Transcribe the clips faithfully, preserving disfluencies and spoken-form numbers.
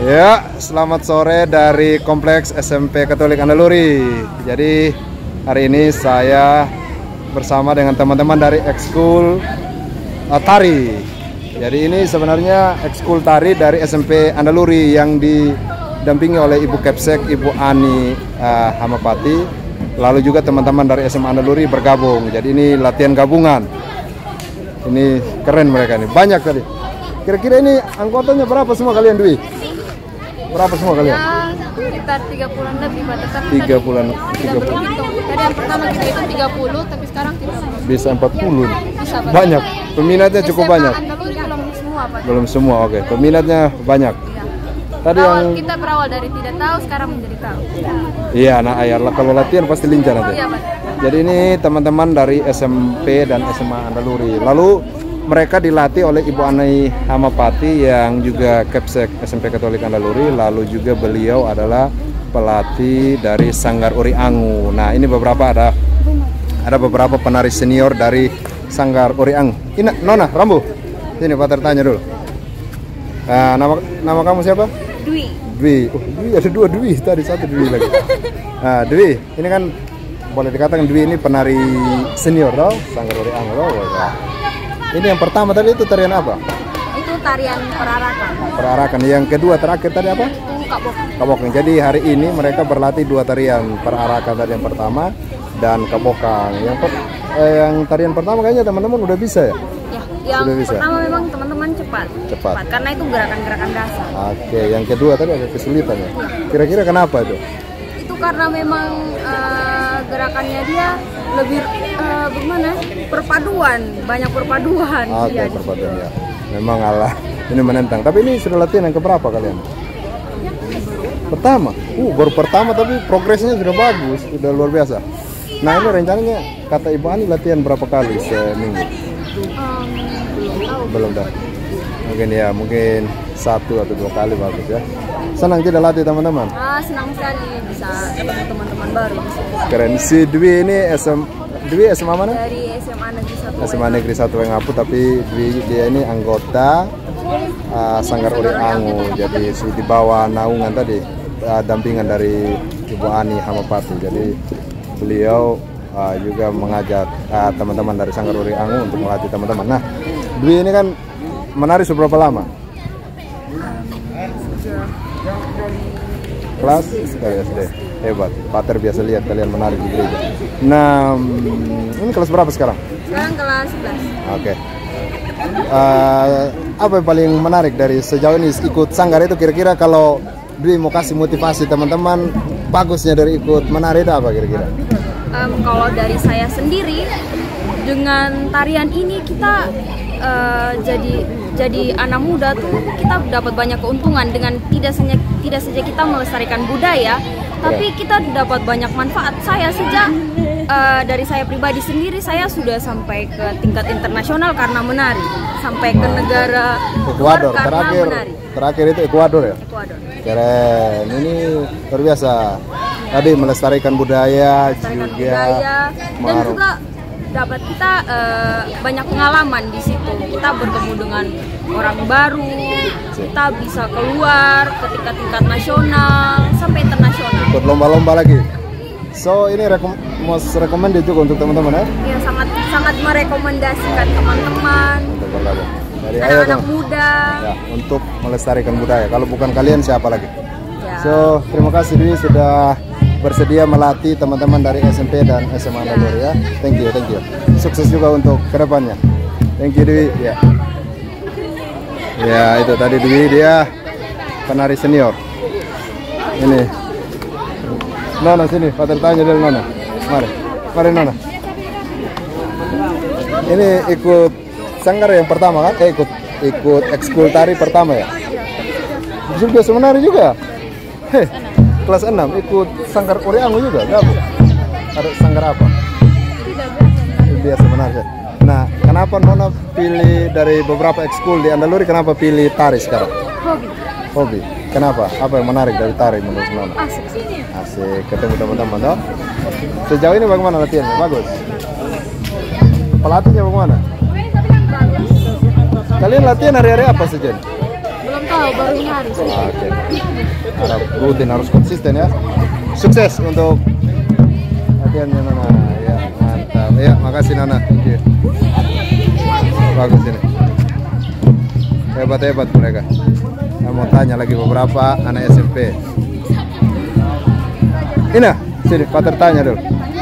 Ya, selamat sore dari Kompleks S M P Katolik Andaluri. Jadi hari ini saya bersama dengan teman-teman dari ekskul uh, tari. Jadi ini sebenarnya ekskul tari dari S M P Andaluri yang didampingi oleh Ibu Kepsek, Ibu Ani uh, Hamapati. Lalu juga teman-teman dari S M A Andaluri bergabung. Jadi ini latihan gabungan. Ini keren mereka nih, banyak tadi. Kira-kira ini anggotanya berapa semua kalian, Dwi? Berapa semua kalian? Ya, sekitar tiga puluhan lebih, Pak. Tetapi tiga puluhan. Kita belum hitung. Tadi yang pertama kita itu tiga puluh, tapi sekarang kita Bisa empat puluh. bisa, Pak. Banyak. Peminatnya cukup S M A banyak. Andaluri belum semua, Pak. Belum semua, oke. Peminatnya banyak. Ya. Tadi Berawal, yang kita berawal dari tidak tahu, sekarang menjadi tahu. Iya, nah ayah kalau latihan pasti lincah nanti. Iya, Pak. Jadi ini teman-teman dari S M P dan S M A Andaluri. Lalu mereka dilatih oleh Ibu Ani Hamapati yang juga Kepsek S M P Katolik Andaluri. Lalu juga beliau adalah pelatih dari Sanggar Uri Angu. Nah ini beberapa ada ada beberapa penari senior dari Sanggar Uri Angu. Ini Nona Rambu. Sini Pak tanya dulu. Nah, nama nama kamu siapa? Dwi. Dwi. Oh, Dwi ada dua Dwi tadi, satu Dwi lagi. Nah Dwi ini kan boleh dikatakan Dwi ini penari senior tau Sanggar Uri Angu tau. Ini yang pertama tadi itu tarian apa? Itu tarian perarakan. Perarakan. Yang kedua terakhir tadi apa? Itu kabok. Kabokang. Jadi hari ini mereka berlatih dua tarian, perarakan tadi yang pertama dan kabokang. Yang per, eh, yang tarian pertama kayaknya teman-teman udah bisa ya? Ya, yang Sudah bisa. pertama memang teman-teman cepat. Cepat. Karena itu gerakan-gerakan dasar. Oke, yang kedua tadi agak kesulitan ya. Kira-kira kenapa itu? Itu karena memang uh, gerakannya dia lebih uh, bagaimana? Perpaduan, banyak perpaduan. Oke, dia. perpaduan ya. Memang Allah ini menentang. Tapi ini sudah latihan yang keberapa kalian? Pertama. Uh, baru pertama tapi progresnya sudah bagus, sudah luar biasa. Nah, ini rencananya kata Ibu Ani latihan berapa kali seminggu? Um, belum tahu. Belum dah. Mungkin ya, mungkin satu atau dua kali bagus ya. Senang tidak latih teman-teman? Ah, senang sekali bisa ketemu teman-teman baru. Keren. Si Dwi ini S M Dwi S M A mana? Dari S M A Negeri satu. S M A Negeri satu Wengapu, tapi Dwi dia ini anggota uh, Sanggar Uri Angu. Jadi si di bawah naungan tadi uh, dampingan dari Ibu Ani Hamapati. Jadi beliau uh, juga mengajak uh, teman-teman dari Sanggar Uri Angu untuk melatih teman-teman. Nah, Dwi ini kan menari seberapa lama? Kelas dari S D. Hebat. Pater biasa lihat kalian menari di gereja. Nah, ini kelas berapa sekarang? Sekarang kelas sebelas. Oke. Uh, apa yang paling menarik dari sejauh ini ikut sanggar itu? Kira-kira kalau Dwi mau kasih motivasi teman-teman, bagusnya dari ikut menari itu apa kira-kira? Um, kalau dari saya sendiri, dengan tarian ini kita uh, jadi jadi anak muda tuh kita dapat banyak keuntungan dengan tidak saja tidak saja kita melestarikan budaya, tapi kita dapat banyak manfaat. Saya sejak uh, dari saya pribadi sendiri saya sudah sampai ke tingkat internasional karena menari, sampai ke negara Ekuador luar karena terakhir menari. terakhir itu Ekuador ya. Ekuador. Keren. Ini luar biasa. Tadi melestarikan budaya Melestarikan juga budaya dan mengaruh. juga dapat kita uh, banyak pengalaman di situ. Kita bertemu dengan orang baru, kita bisa keluar ke tingkat-tingkat nasional sampai internasional. Ikut lomba-lomba lagi. So ini rekom most recommended juga untuk teman-teman ya. Ya sangat sangat merekomendasikan teman-teman, Untuk bergabung. Dari ayo anak-anak teman. muda. Ya, untuk melestarikan budaya. Kalau bukan kalian siapa lagi? Ya. So terima kasih Dwi sudah bersedia melatih teman-teman dari S M P dan S M A Andaluri ya. Thank you, thank you. Sukses juga untuk kedepannya. Thank you Dwi. Ya. Ya itu tadi Dwi dia penari senior. Ini. Nona sini, Pater tanya dulu Nona. Mari, mari Nona. Ini ikut sanggar yang pertama kan? Eh, ikut ikut ekskul tari pertama ya. Sudah biasa menari juga. Heh, kelas enam ikut Sanggar Uri Angu juga, gabung. Ada sanggar apa? Biasa menari. Nah, kenapa Nona pilih dari beberapa ekskul di Andaluri, kenapa pilih tari sekarang? Hobi. Hobi. Kenapa? Apa yang menarik dari tari menurut Nona? Asik sini. Asik ketemu teman-teman toh. Sejauh ini bagaimana latihannya? Bagus. Pelatihnya bagaimana? Bagus. Kalian latihan hari-hari apa saja? Belum tahu tahu, baru ini hari. Oke. Harap rutin, harus konsisten ya. Sukses untuk latihannya Nana. Ya, mantap. Ya, makasih Nana. Thank you. Bagus ini. Hebat-hebat mereka. Saya mau tanya lagi beberapa anak S M P. Ina, sini Pater tanya dulu.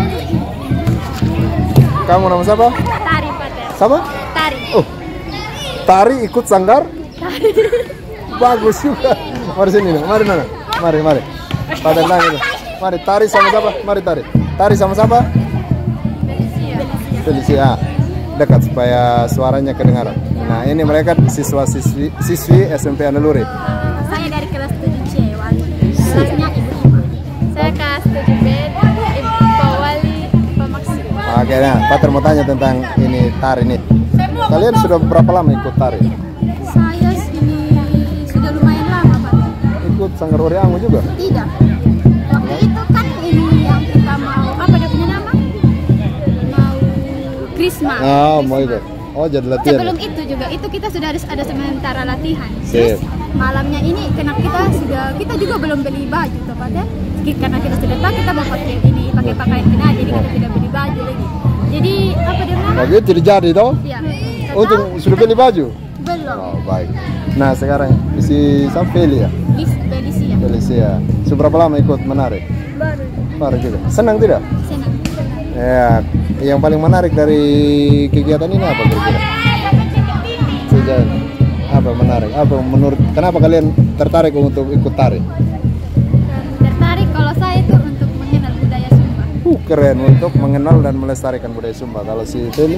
Kamu nama siapa? Tari, Pater. Sama? Tari. Oh, Tari ikut sanggar? Tari. Bagus juga. Mari sini, mari Nana. Mari, mari. Pater tanya dulu. Mari, Tari sama siapa? Mari Tari. Tari sama siapa? Felicia. Felicia. Dekat supaya suaranya kedengaran. Nah, ini mereka siswa-siswi siswi S M P Andaluri. Saya dari kelas tujuh C, Wali. Kelasnya Ibu Ima. Saya kelas tujuh B, Ibu Wali, Pak Maksim. Oke, nah, Pater mau tanya tentang ini tari nih. Kalian sudah berapa lama ikut tari? Saya sini sudah lumayan lama, Pak. Ikut Sanggar Ori Angu juga? Tidak. Waktu itu kan ini yang kita mau, apa dia punya nama? Mau Krisma. Oh, mau ikut. Oh, jadi latihan. Sebelum itu juga, itu kita sudah harus ada sementara latihan. Sip. Terus malamnya ini, karena kita sudah, kita juga belum beli baju, tepat ya? Karena kita sudah tahu kita mau pakai ini, pakai pakaian ini, jadi kita tidak beli baju lagi. Jadi apa dia nama? Lagi tidak jadi toh? Ya. Untuk sudah beli baju? Belum. Oh, baik. Nah, sekarang si Feli ya? Lis Felicia. Felicia. Seberapa lama ikut menari? Baru. Baru juga. Senang tidak? Senang. Ya, yang paling menarik dari kegiatan ini apa kira-kira? Sejalan. Apa menarik? Apa menurut? Kenapa kalian tertarik untuk ikut tari? Tertarik kalau saya itu untuk mengenal budaya Sumba. Uh, keren, untuk mengenal dan melestarikan budaya Sumba. Kalau si Feli?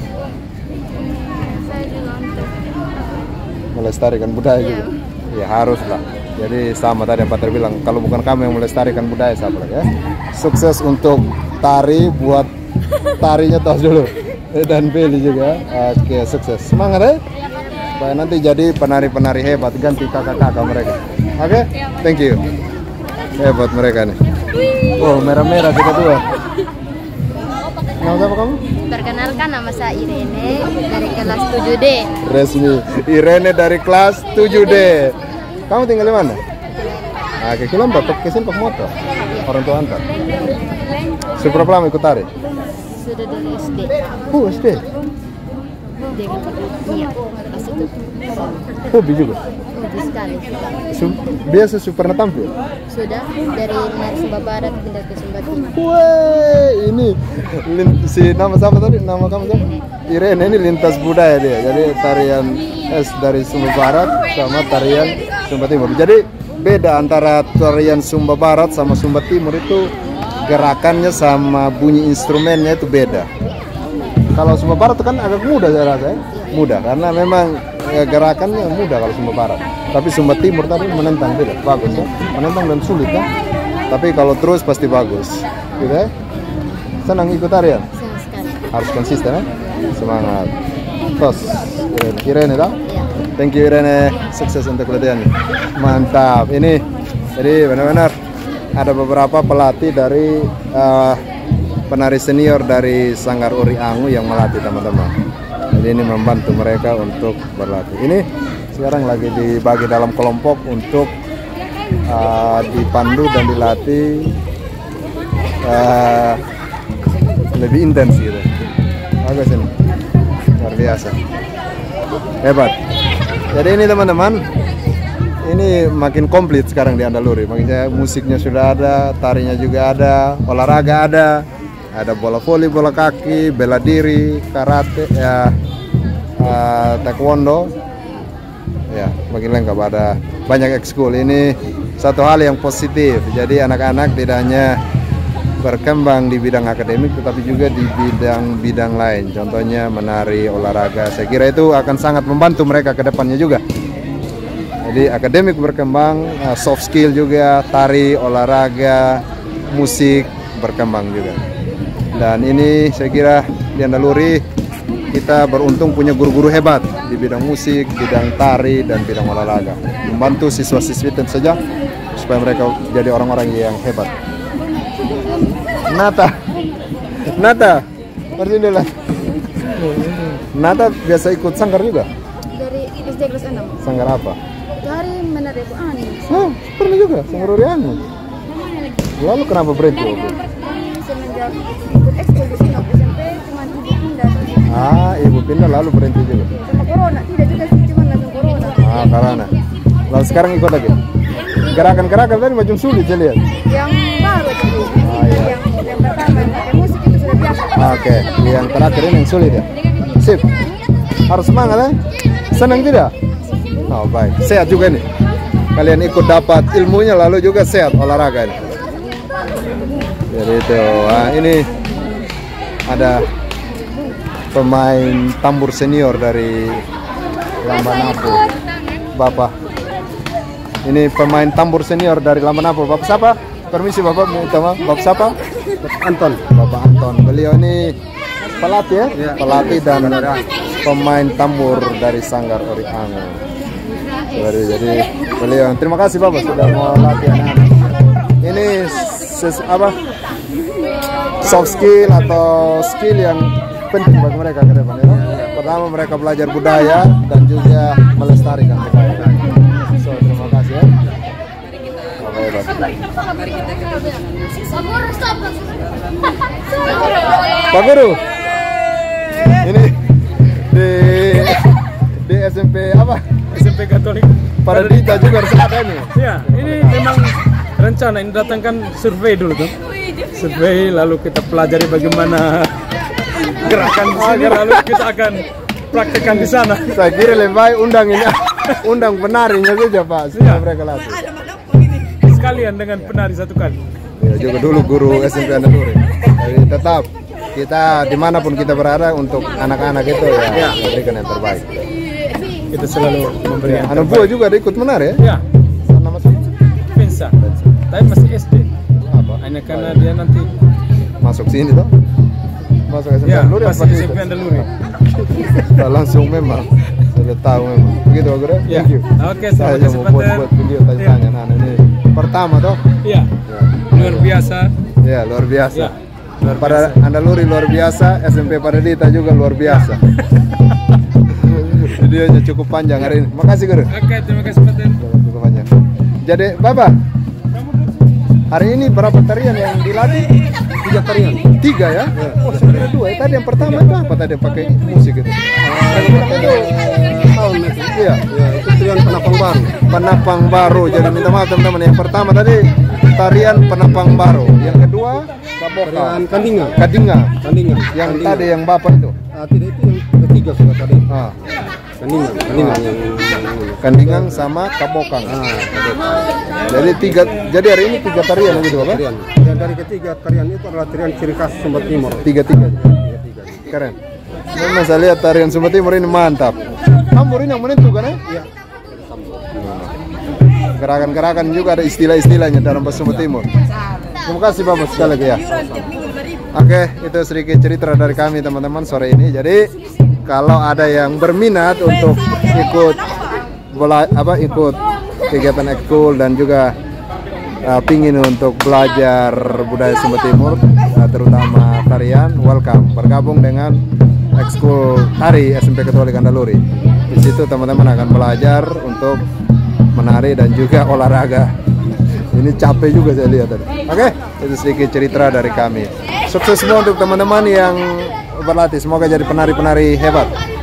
Saya juga untuk Melestarikan budaya Iya. juga. Ya haruslah. Jadi sama tadi yang Pater bilang, kalau bukan kamu yang melestarikan budaya, siapa lagi ya? Sukses untuk tari, buat tarinya tos dulu. Dan Feli juga. Oke, sukses. Semangat ya. Supaya nanti jadi penari-penari hebat, ganti kakak-kakak mereka. Oke, thank you. Hebat mereka nih. Oh, merah-merah kita dua. Nama siapa kamu? Perkenalkan, nama saya Irene dari kelas tujuh D. Resmi. Irene dari kelas tujuh D. Kamu tinggal di mana? Ah, ke Kilomba, ke sini pakai motor. Orang tua antar. Seberapa lama ikut tari? Sudah dari S D. Oh, S D. Dengan iya, pas itu. Hobi juga. Hobi sekali. Sum- biasa su- pernah tampil? Sudah dari Menari Sumba Barat pindah ke Sumba Timur. Wah, ini lin- si nama siapa tadi? Nama kamu siapa? Irene, ini lintas budaya dia. Jadi tarian S dari Sumba Barat sama tarian Sumba Timur. Jadi beda antara tarian Sumba Barat sama Sumba Timur itu gerakannya sama bunyi instrumennya itu beda. Kalau Sumba Barat itu kan agak mudah saya rasa ya. Mudah karena memang ya, gerakannya mudah kalau Sumba Barat. Tapi Sumba Timur tadi menentang tidak bagus ya. Menentang dan sulit ya. Tapi kalau terus pasti bagus. Gitu ya. Senang ikut tarian? Senang sekali. Harus konsisten ya. Semangat. Tos. Irene, Irene dah. Iya. Thank you Irene. Sukses untuk latihannya. Mantap. Ini jadi benar-benar ada beberapa pelatih dari uh, penari senior dari Sanggar Ori Angu yang melatih teman-teman. Jadi ini membantu mereka untuk berlatih. Ini sekarang lagi dibagi dalam kelompok untuk uh, dipandu dan dilatih uh, lebih intens gitu. Bagus ini, luar biasa, hebat. Jadi ini teman-teman, ini makin komplit sekarang di Andaluri. Makanya musiknya sudah ada, tarinya juga ada, olahraga ada. Ada bola voli, bola kaki, bela diri, karate, ya, uh, taekwondo, ya, makin lengkap. Ada banyak ekskul. Ini satu hal yang positif. Jadi anak-anak tidak hanya berkembang di bidang akademik, tetapi juga di bidang-bidang lain. Contohnya menari, olahraga. Saya kira itu akan sangat membantu mereka ke depannya juga. Jadi akademik berkembang, uh, soft skill juga, tari, olahraga, musik berkembang juga. Dan ini saya kira di Andaluri kita beruntung punya guru-guru hebat di bidang musik, bidang tari, dan bidang olahraga. Membantu siswa-siswi tentu saja supaya mereka jadi orang-orang yang hebat. Nata, Nata, persindilah. Nata biasa ikut sanggar juga? Dari S D kelas enam. Sanggar apa? Dari dari Bu Ani. Oh, pernah juga sama Rori Anu. Lalu kenapa berhenti? Semenjak ikut ekskul di sini S M P cuma ibu pindah. Ah, ibu pindah lalu berhenti juga. Sama corona tidak juga sih, cuma langsung corona. Ah, karena. Lalu sekarang ikut lagi. Gerakan-gerakan tadi macam sulit saya lihat. Yang baru itu, Ah, iya. yang yang pertama yang pakai musik itu sudah biasa. Ah, Oke, yang terakhir ini yang sulit ya. Sip. Harus semangat ya. Senang tidak? Oh, baik. Sehat juga nih. Kalian ikut dapat ilmunya lalu juga sehat olahraga ini. Jadi itu. Nah, ini ada pemain tambur senior dari Lambanapur. Bapak. Ini pemain tambur senior dari Lambanapur. Bapak siapa? Permisi Bapak, minta maaf. Bapak siapa? Anton. Bapak Anton. Beliau ini pelatih ya? Ya. Pelatih dan pemain tambur dari Sanggar Ori Ango. Jadi, jadi beliau. Terima kasih Bapak sudah mau latih anak-anak. Ini ses, apa? Soft skill atau skill yang penting bagi mereka ke depan ya. Pertama mereka belajar budaya dan juga melestarikan budaya. So, terima kasih ya. Oke, Pak Guru. Ini di di S M P apa? S M P Katolik Paradita juga harus ada ini. Ya, ini memang rencana ini datangkan survei dulu tuh. Survei lalu kita pelajari bagaimana gerakan di sini lalu kita akan praktekkan di sana. Saya kira lebih baik undang ini, undang penarinya saja Pak, supaya Ya. mereka latih. Sekalian dengan penari satu kali. Ya, juga dulu guru S M P Andaluri. Jadi tetap kita dimanapun kita berada untuk anak-anak itu ya, memberikan yang terbaik. Kita selalu memberi yang Anak terbaik. buah juga ada ikut menari ya? Ya, Nama siapa? Pensa. Tapi masih S D. Apa? Hanya karena dia nanti Masuk sini toh? Masuk S M P ya Andaluri apa masih di S M P itu? Andaluri. Nah, langsung memang sudah tahu memang. Begitu Pak Guru? Ya. Thank you. Oke, Saya selamat mau buat kesempatan. buat video tanya-tanya. Nah, ini pertama toh? Iya, Ya. luar biasa. Ya, luar biasa. Ya, luar Pada Andaluri luar biasa, S M P Paradita juga luar biasa. Videonya cukup panjang hari ini. Makasih Guru. Oke, terima kasih Paten. Cukup panjang. Jadi, Bapak, hari ini berapa tarian yang dilatih? Tiga tarian. Tiga ya? Oh, sebenarnya dua. Ya, tadi yang pertama itu apa tadi yang pakai musik itu? Tahun itu. Iya. Ya, itu tarian penapang baru. Penapang baru. Jadi minta maaf teman-teman. Yang pertama tadi tarian penapang baru. Yang kedua kaboka. Tarian kandinga. Kadinga. Kandinga. Yang Kandinga. tadi yang bapak itu. Ah, tidak, itu yang ketiga sudah tadi. Ah, Kandinga, kandinga yang, yang ini. Kandingang sama kabokang. Ah, kandinga. Jadi tiga. Jadi hari ini tiga tarian gitu bapak? Tarian. Dan dari ketiga tarian itu adalah tarian ciri khas Sumba Timur. Tiga tiga. Tiga tiga. Keren. Memang saya lihat tarian Sumba Timur ini mantap. Tambur ini yang menentukan ya? Iya. Gerakan-gerakan juga ada istilah-istilahnya dalam bahasa Sumba Timur. Terima kasih Bapak sekali lagi ya. Oke, itu sedikit cerita dari kami teman-teman sore ini. Jadi kalau ada yang berminat untuk ikut bola apa ikut kegiatan ekskul dan juga uh, pingin untuk belajar budaya Sumba Timur, uh, terutama tarian, welcome bergabung dengan ekskul tari S M P Katolik Andaluri. Di situ teman-teman akan belajar untuk menari dan juga olahraga. Ini capek juga saya lihat tadi. Oke, itu sedikit cerita dari kami. Sukses semua untuk teman-teman yang berlatih. Semoga jadi penari-penari hebat.